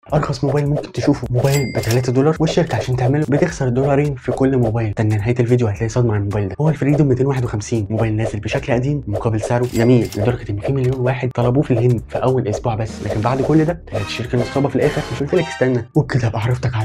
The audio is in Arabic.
ارخص موبايل ممكن تشوفه موبايل ب 3 دولار، والشركه عشان تعمله بتخسر دولارين في كل موبايل. ده نهايه الفيديو هتلاقي صدمه عن الموبايل ده. هو الفريدوم 251 موبايل نازل بشكل قديم مقابل سعره جميل، لدرجه ان في مليون واحد طلبوه في الهند في اول اسبوع بس، لكن بعد كل ده طلعت الشركه نصابه في الاخر. مش قلت لك استنى؟ وبكده ابقى عرفتك على